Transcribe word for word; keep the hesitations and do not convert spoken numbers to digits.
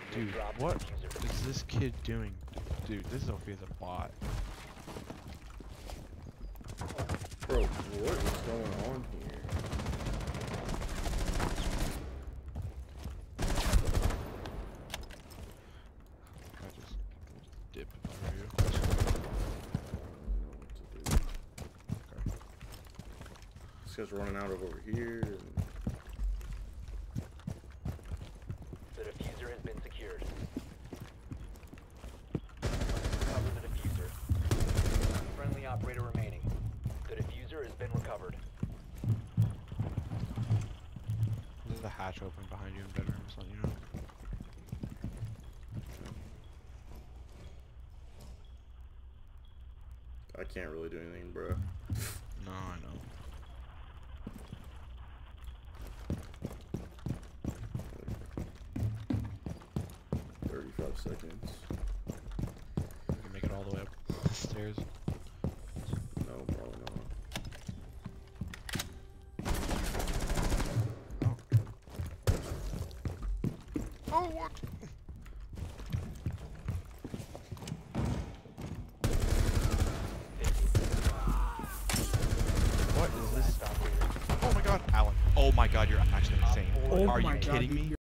Dude, what is this kid doing? Dude, this Sophie is a bot. Bro, what is going on here? I just dip over you. I don't know what to do. Okay. This guy's running out of over here. And... The diffuser has been secured. Cover the diffuser. Friendly operator remaining. The diffuser has been recovered. There's a hatch open behind you in bedrooms, let you know. I can't really do anything, bro. No, I know. thirty-five seconds. You can make it all the way up the stairs. No, probably not. Oh. Oh, what? What is this? Oh my god, Alan. Oh my god, you're actually insane. Oh Are my you God, kidding dude, me?